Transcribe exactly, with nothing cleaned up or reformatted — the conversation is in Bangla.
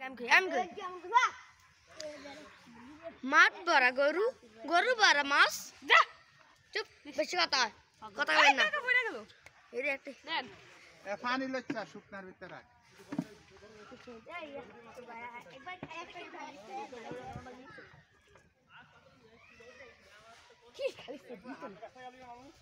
মাঠ ভরা গরু গরু ভরা মাছ চুপ বেশি কথা কথা বলেন না এই রে একটা দেন এ পানি লচ্ছা শুকনার ভিতরে রাখ কি খাইছে